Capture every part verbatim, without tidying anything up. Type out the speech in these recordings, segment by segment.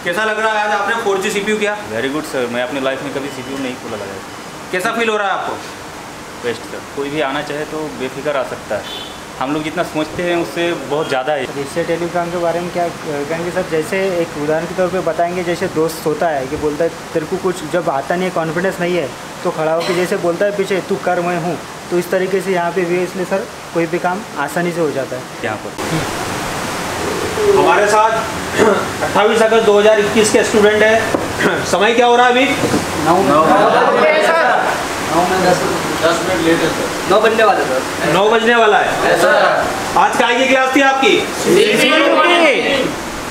कैसा लग रहा है आज आपने फोर जी सीपीयू किया? वेरी गुड सर, मैं अपनी लाइफ में कभी सीपीयू नहीं खोला लगाया। कैसा फील हो रहा है आपको? बेस्ट सर, कोई भी आना चाहे तो बेफिक्र आ सकता है। हम लोग जितना सोचते हैं उससे बहुत ज़्यादा है। इससे टेलीग्राम के बारे में क्या कहेंगे सर? जैसे एक उदाहरण के तौर पे बताएंगे, जैसे दोस्त होता है कि बोलता है तेरे को कुछ जब आता नहीं है, कॉन्फिडेंस नहीं है, तो खड़ा होकर जैसे बोलता है पीछे तू कर मैं हूँ, तो इस तरीके से यहाँ पे भी इसलिए सर कोई भी काम आसानी से हो जाता है यहाँ पर। हमारे साथ अट्ठाईस अगस्त दो हज़ार इक्कीस के स्टूडेंट है। समय क्या हो रहा है अभी? दस मिनट लेट है सर। नौ बजने वाला सर। नौ बजने वाला है सर। आज काय की क्लास थी आपकी? सीपीयू की।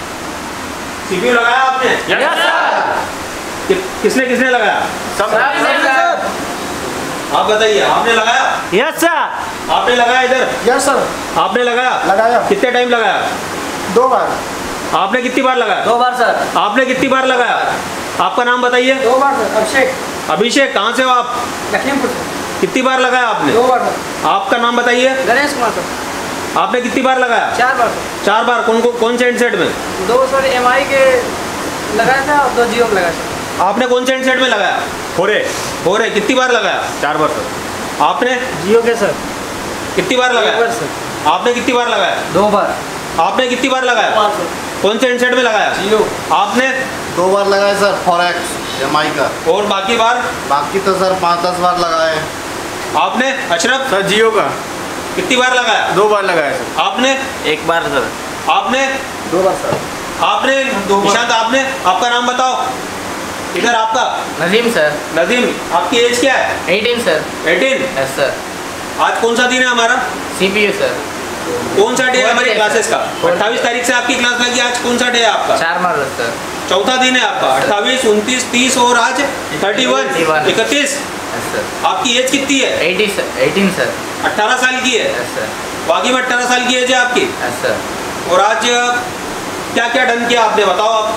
सीपीयू लगाया आपने? Yes sir. कि, किसने किसने लगाया? सब सर। आप बताइए, आपने लगाया? Yes sir. आपने लगाया इधर? Yes sir. आपने लगाया? लगाया। कितने टाइम लगाया? दो बार। आपने कितनी बार लगाया? दो बार सर। आपने कितनी बार लगाया? आपका नाम बताइए। दो बार सर। अभिषेक। अभिषेक, कहाँ से हो आप? लखीमपुर से। कितनी बार लगाया आपने? दो बार सर। आपका नाम बताइए। गणेश कुमार सर। आपने कितनी बार लगाया? चार बार सर। चार बार। कौन कौन कौन से हैंडसेट में? दो सर एम आई के लगाया था और दो जियो में लगाया सर। आपने कौन से हैंडसेट में लगाया? फोरे फोरे। कितनी बार लगाया? चार बार सर। आपने जियो के सर कितनी बार एक बार लगाया? सर। आपने कितनी बार लगाया? दो बार। आपने कितनी बार लगाया? बार सर। कौन से हैंडसेट में लगाया? जियो। आपने? दो बार लगाए सर फॉरेक्स एम आई का। और बाकी बार? बाकी तो सर पाँच दस बार लगाए। आपने? अशरफ, सर जियो का कितनी बार लगाया? दो बार लगाया सर। आपने? एक बार सर। आपने? दो बार सर। आपने? निशांत, आपने? आपका नाम बताओ। इधर आपका? नजीम सर। नदीम, आपकी एज क्या है? Eighteen sir. Eighteen. Yes sir. आज कौन सा दिन है हमारा? CPU sir. कौन सा डे है हमारी Fourth day, क्लासेस का? Fourth अट्ठाईस तारीख से आपकी क्लास लगी। आज कौन सा डे है आपका? चार मार सर। चौथा दिन है आपका। अट्ठाईस, उनतीस, तीस और आज थर्टी वन, इकतीस। Yes sir. आपकी एज कितनी है? एटी सर। Eighteen sir. अट्ठारह साल की है। Yes sir. बाकी में अट्ठारह साल की एज है आपकी। Yes sir. और आज क्या क्या डन किया आपने, बताओ आप।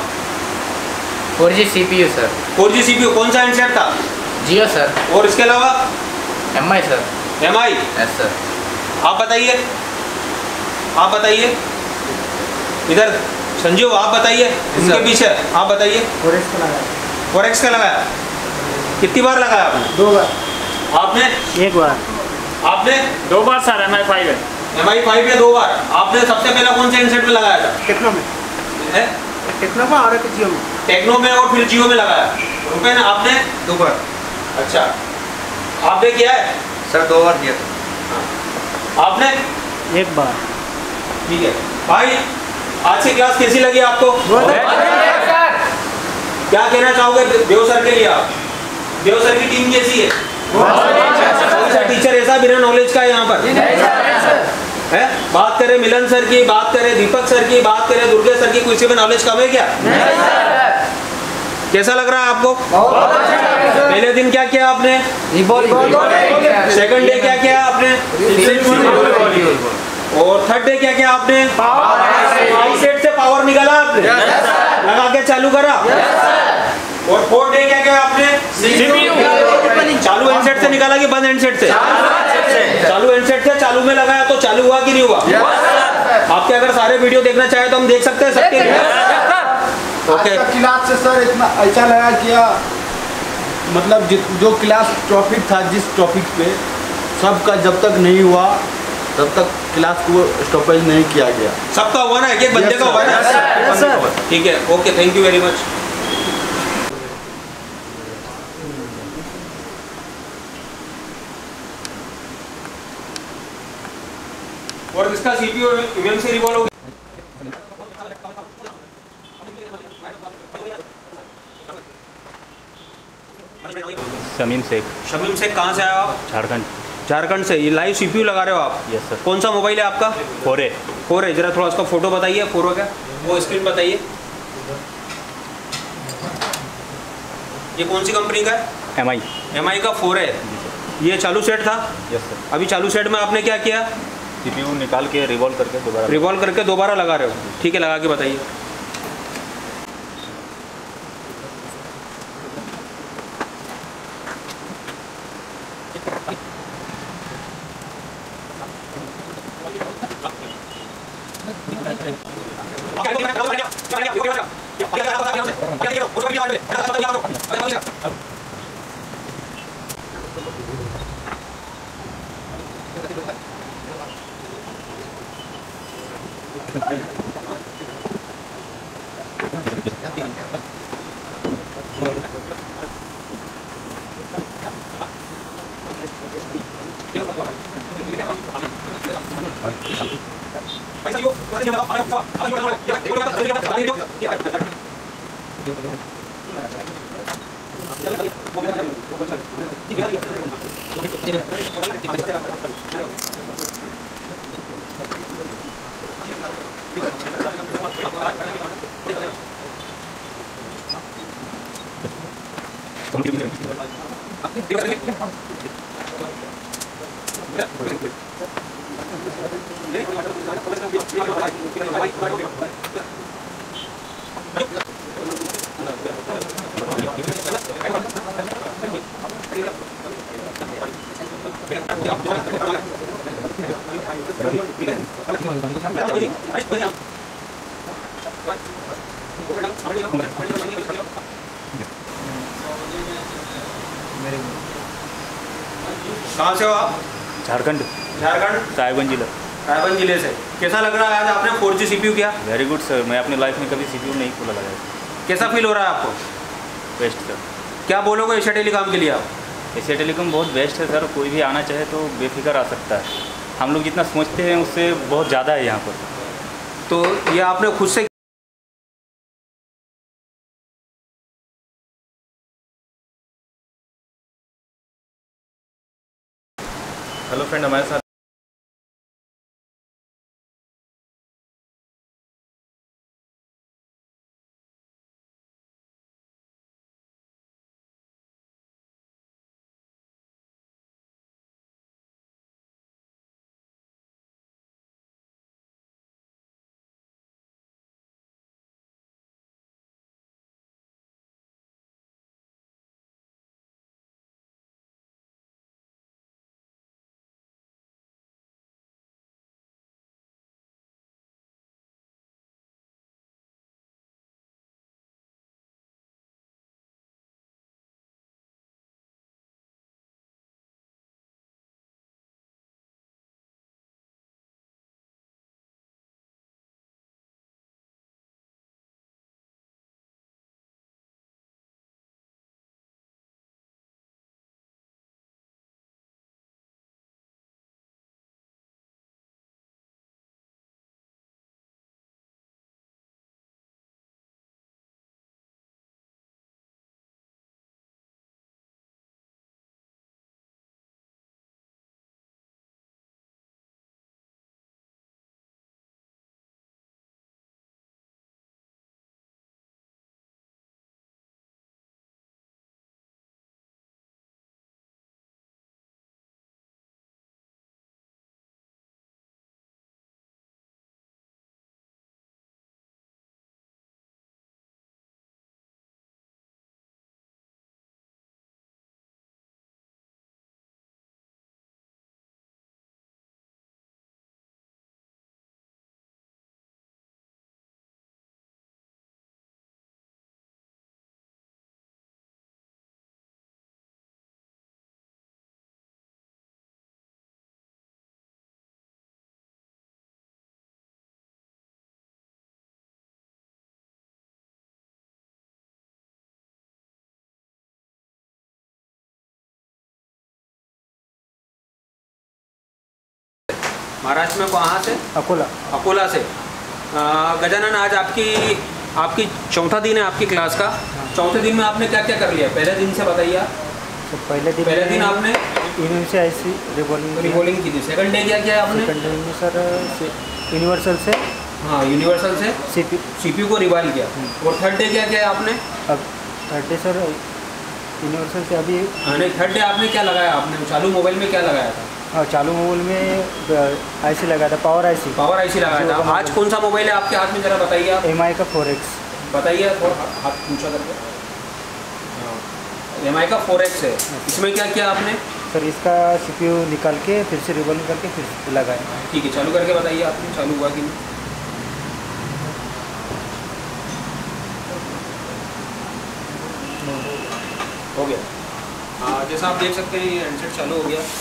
Four G CPU sir. Four G CPU. कौन सा हैंडसेट था? जियो सर। और इसके अलावा? M I sir. M I. Yes sir. आप बताइए, आप बताइए। इधर संजीव, आप बताइए। इनके पीछे आप बताइए। फॉरेक्स का लगाया। फॉरेक्स का लगाया। कितनी बार लगाया आपने? दो बार। आपने? एक बार। आपने? दो बार सर। एम आई फाइव है। एम आई फाइव में दो बार। आपने सबसे पहला कौन से हैंडसेट में लगाया था? टेक्नो में। है? टेक्नो में और एक जियो में। टेक्नो में और फिर जियो में लगाया। रुपए ना आपने? दो बार। अच्छा, आपने किया है? सर दो बार दिया था। आपने? एक बार। ठीक है भाई, आज की क्लास कैसी लगी आपको? क्या कहना चाहोगे देव सर के लिए आप? देव सर की टीम कैसी है? कौन सा टीचर ऐसा बिना नॉलेज का है यहाँ पर? है? बात करें मिलन सर की, बात करें दीपक सर की, बात करें दुर्गे सर की, किसी में नॉलेज कम है क्या? कैसा लग रहा है आपको? पहले दिन क्या किया आपने? सेकंड डे क्या किया आपने? और थर्ड डे क्या किया आपने? आई सेट से पावर निकाला आपने? लगा के चालू करा? और फोर्थ डे क्या किया आपने? चालू हैंडसेट से निकाला कि बंद हैंडसेट से? चालू हैंडसेट से चालू में लगाया तो चालू हुआ कि नहीं हुआ? आपके अगर सारे वीडियो देखना चाहे तो हम देख सकते हैं सबके। ओके। क्लास से सर इतना अच्छा लगा किया, मतलब जो क्लास टॉपिक था जिस टॉपिक पे सबका जब तक नहीं हुआ तब तक क्लास को स्टॉपेज नहीं किया गया। सबका हुआ ना? एक एक बंदे का हुआ ना? ठीक है, okay, thank you very much. और इसका सीपीयू इवेंट से रिवॉल्व हो गया। शमीम शेख। शमीम शेख, कहाँ से आए हो आप? झारखंड। झारखंड से। ये लाइव सीपीयू लगा रहे हो आप? Yes sir. कौन सा मोबाइल है आपका? फोरे। फोर है। जरा थोड़ा उसका फोटो बताइए। फोर का वो स्क्रीन बताइए। ये कौन सी कंपनी का है? एम आई। एम आई का फोर है। ये चालू सेट था? Yes sir. अभी चालू सेट में आपने क्या किया? सीपीयू निकाल के रिवॉल्व करके दोबारा रिवॉल्व करके दोबारा लगा रहे हो? ठीक है, लगा के बताइए। कहाँ से हो आप? झारखंड झारखंड साहिबगंज जिला। रायबंद जिले से। कैसा लग रहा है आज आपने फोर जी सीपीयू किया? वेरी गुड सर, मैं अपने लाइफ में कभी सीपीयू नहीं खोला लगाया। कैसा फील हो रहा है आपको? Best sir. क्या बोलोगे एशिया टेलीकॉम के लिए आप? एशिया टेलीकॉम बहुत बेस्ट है सर, कोई भी आना चाहे तो बेफिक्र आ सकता है। हम लोग जितना सोचते हैं उससे बहुत ज़्यादा है यहाँ पर। तो ये आपने खुद से हेलो फ्रेंड, हमारे साथ महाराष्ट्र में कहाँ से? अकोला। अकोला से। आ, गजानन, आज आपकी आपकी चौथा दिन है आपकी क्लास का। चौथे दिन में आपने क्या क्या कर लिया? पहले दिन से बताइए आप। तो पहले दिन पहले दिन आपने यूनिवर्सल से ऐसी रिवॉल्विंग रिवॉल्विंग की थी। सेकंड डे क्या किया आपने? सेकंड डे में सर यूनिवर्सल से हाँ, यूनिवर्सल से सीपी सीपीयू को रिवाइल किया। और थर्ड डे क्या किया आपने? अब थर्ड डे सर यूनिवर्सल से अभी हाँ नहीं, थर्ड डे आपने क्या लगाया? आपने चालू मोबाइल में क्या लगाया था? हाँ, चालू मोबाइल में आईसी लगाया था, पावर आईसी। पावर आईसी लगाया था। आज कौन सा मोबाइल है आपके हाथ में, जरा बताइए आप। एम आई का फोर एक्स। बताइए थोड़ा हाथ पूछा करके। एम आई का फोर एक्स है। इसमें क्या किया आपने? सर इसका सीपीयू निकाल के फिर से रिवॉल्व करके फिर लगाया। ठीक है, चालू करके बताइए आपने चालू हुआ कि नहीं। हो गया। हाँ, जैसा आप देख सकते हैं ये हैंडसेट चालू हो गया।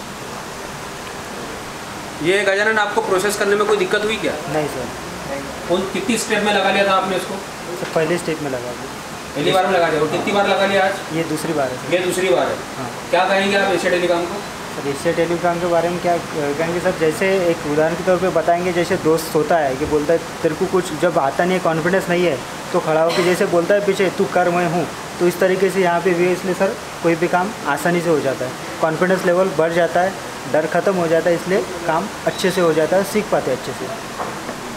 ये गजानन आपको प्रोसेस करने में कोई दिक्कत हुई क्या? नहीं सर। कौन कितनी स्टेप में लगा लिया था आपने इसको? सर पहले स्टेप में लगा दिया। पहली बार में लगा लिया और कितनी बार लगा लिया आज? ये दूसरी बार है सर। ये दूसरी बार है। हाँ। क्या कहेंगे आप एशिया टेलीकॉम को? सर एशिया टेलीकॉम के बारे में क्या कहेंगे सर, जैसे एक उदाहरण के तौर पे बताएंगे, जैसे दोस्त होता है कि बोलता है तेरे को कुछ जब आता नहीं है, कॉन्फिडेंस नहीं है, तो खड़ा होकर जैसे बोलता है पीछे तू कर मैं हूँ, तो इस तरीके से यहाँ पे भी इसलिए सर कोई भी काम आसानी से हो जाता है, कॉन्फिडेंस लेवल बढ़ जाता है, डर ख़त्म हो जाता है, इसलिए काम अच्छे से हो जाता है, सीख पाते हैं अच्छे से।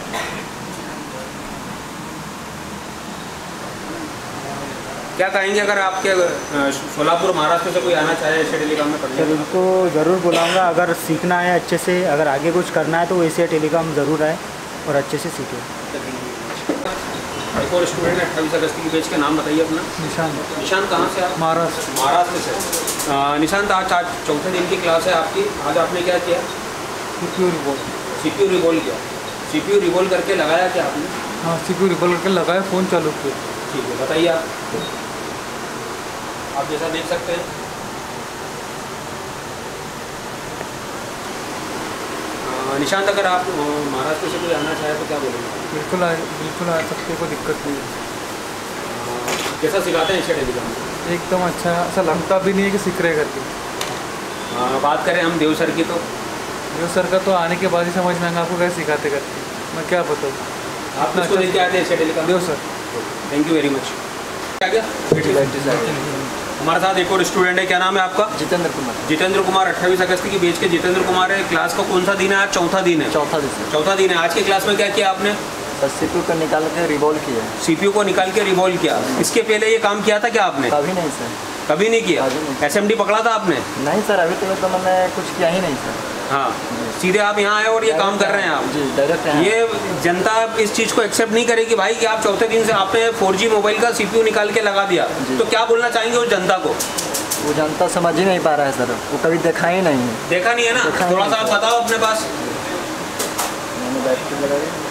क्या कहेंगे अगर आपके सोलापुर महाराष्ट्र से कोई आना चाहे एशिया टेलीकॉम में सर करने? उनको ज़रूर बुलाऊंगा, अगर सीखना है अच्छे से, अगर आगे कुछ करना है तो एशिया टेलीकॉम ज़रूर आए और अच्छे से सीखें। एक और स्टूडेंट है अट्ठाईस अगस्त की बैच का नाम बताइए अपना। निशान निशांत कहाँ से आप? महाराष्ट्र। महाराष्ट्र से। आ, निशांत आज आज चौथे दिन की क्लास है आपकी, आज आपने क्या किया? CPU revolve. सीपीयू रिवॉल्व किया। सीपीयू रिवॉल्व करके लगाया क्या आपने? हाँ सीपीयू रिवॉल्व करके लगाया, फ़ोन चालू किया। ठीक है, बताइए आप। आप जैसा देख सकते हैं आ, निशांत अगर आप महाराष्ट्र से कोई आना चाहे तो क्या बोलेंगे? बिल्कुल आ बिल्कुल आ सकते, कोई दिक्कत नहीं है। आ, कैसा सिखाते हैं एशिया टेलीकॉम? एकदम अच्छा, ऐसा लगता भी नहीं है कि सीख रहे करके। आ, बात करें हम देव सर की, तो जो सर का तो आने के बाद ही समझ में आएगा आपको कैसे सिखाते करके, मैं क्या बताऊँ। आप किसको देख के आए थे एशिया टेलीकॉम? देव sir. Thank you very much. क्या क्या हमारे साथ एक और स्टूडेंट है, क्या नाम है आपका? जितेंद्र कुमार। जितेंद्र कुमार अट्ठाईस अगस्त की बैच के जितेंद्र कुमार है। क्लास का कौन सा दिन है आज? चौथा दिन है। चौथा दिन चौथा दिन है। आज की क्लास में क्या किया आपने? सीपीयू को निकाल के रिवॉल्व किया। सीपीयू को निकाल के रिवॉल्व किया। इसके पहले ये काम किया था क्या आपने? कभी नहीं सर। कभी नहीं किया। कभी नहीं। एसएमडी पकड़ा था आपने? नहीं सर, अभी तक तो मैंने कुछ किया ही नहीं सर। हाँ, सीधे आप यहाँ आए और ये काम कर रहे हैं आप। जी डायरेक्ट यहाँ। ये जनता इस चीज़ को एक्सेप्ट नहीं करेगी भाई कि आप चौथे दिन से आपने फोर जी मोबाइल का सीपीयू निकाल के लगा दिया, तो क्या बोलना चाहेंगे उस जनता को? वो जनता समझ ही नहीं पा रहा है सर, वो कभी देखा ही नहीं है। देखा नहीं है ना? देखा थोड़ा नहीं सा आप सर। बताओ अपने पास। मैंने बैठ के लगा दिया।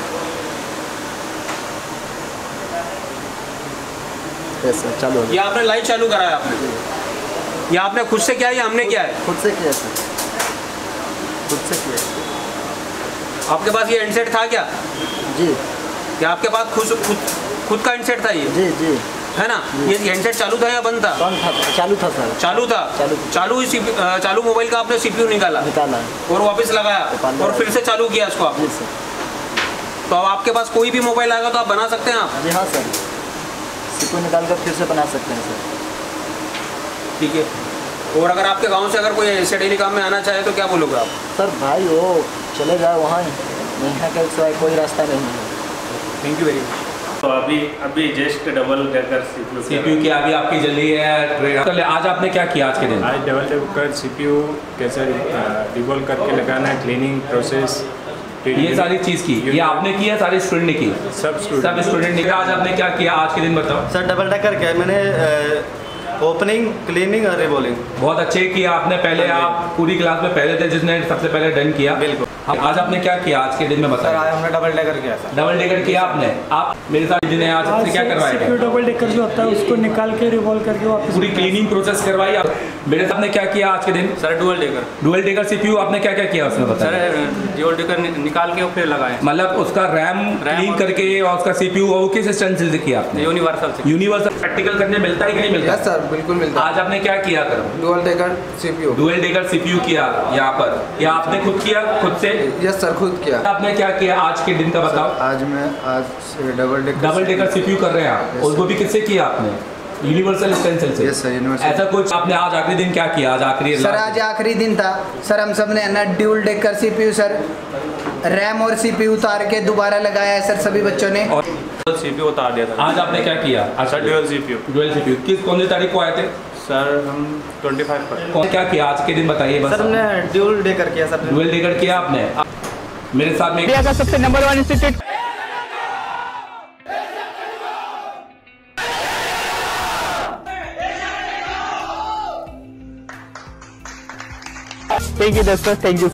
सर चालू हो ये गया। आपने लाइव चालू कराया आपने? ये आपने खुद से किया या हमने किया है? खुद से किया सर, खुद से किया। आपके पास ये हैंडसेट था क्या? जी क्या आपके पास खुद खुद खुद का हैंडसेट था ये? जी जी। है ना? ये हैंडसेट चालू था या बंद था? कौन था? चालू था सर। चालू था। चालू चालू ही CPU अ, चालू मोबाइल का आपने सीपीयू निकाला निकाला और वापस लगाया और फिर से चालू किया इसको आपने। जी सर। तो अब आपके पास कोई भी मोबाइल आएगा तो आप बना सकते हैं आप? जी हाँ सर, सीपीयू निकाल कर फिर से बना सकते हैं सर। ठीक है। और अगर आपके गांव से अगर कोई एशिया टेलीकॉम में आना चाहे तो क्या बोलोगे आप? सर भाई वो चले जाए वहाँ, यहाँ का सिवाय कोई रास्ता नहीं है। Thank you very much. तो अभी अभी just double decker CPU CPU की अभी आपकी जल्दी है। तो आज आपने क्या किया आज के दिन? आज डबल डेकर सीपीयू कैसे रिवॉल्व करके लगाना है, क्लीनिंग प्रोसेस, ये सारी चीज की ये आपने किया, सारे स्टूडेंट ने की? सब स्टूडेंट सब स्टूडेंट ने। आज आपने क्या किया आज के दिन बताओ? सर डबल डेकर क्या है, मैंने ओपनिंग, क्लीनिंग और रिवॉल्विंग। बहुत अच्छे किया आपने। पहले आप पूरी क्लास में पहले थे जिसने सबसे पहले डन किया। बिल्कुल। आज आपने क्या किया आज के दिन में बताया? आज हमने डबल डेकर किया सर। डबल डेकर किया आपने। आप मेरे साथ जिन्हें आज आपसे क्या करवाया? सीपीयू डबल डेकर जो होता है उसको निकाल के रिवॉल्व करके वापस पूरी क्लीनिंग प्रोसेस करवाई आप। मेरे साथ ने क्या किया आज के दिन? Sir dual decker. Dual decker CPU आपने क्या क्या किया उसमें बताया? सर डुअल डेकर निकाल के फिर लगाए, मतलब उसका रैम क्लीन करके और उसका सीपीयू वो किस स्टैंड से किया आपने? यूनिवर्सल से। यूनिवर्सल प्रैक्टिकल करने मिलता है कि नहीं मिलता? यस सर, बिल्कुल मिलता है। आज आपने क्या किया करो? Dual decker CPU. Dual decker CPU किया यहाँ पर, या आपने खुद किया खुद से? यस सर, खुद किया। आपने क्या किया आज के दिन का बताओ? आज मैं आज double decker double decker CPU कर रहे हैं आप, और वो भी किससे किया आपने? यूनिवर्सल स्टेंसिल से। Yes sir, universal. ऐसा कुछ आपने आज आखिरी दिन क्या किया? आज आखिरी सर आज आखिरी दिन था सर, हम सब ने ना dual decker CPU sir RAM और सीपीयू उतार के दोबारा लगाया है सर सभी बच्चों ने। और सीपीयू उतार दिया था। आज आपने क्या किया? Sir dual CPU. Dual CPU किस कौन सी तारीख को आए थे? सर हम पच्चीस पर। कौन क्या किया आज के दिन बताइए बस। सर हमने ड्यूल डेकर किया सर। डुअल डेकर किया आपने। मेरे साथ में इंडिया का सबसे number one institute thank you दोस्तों, थैंक यू।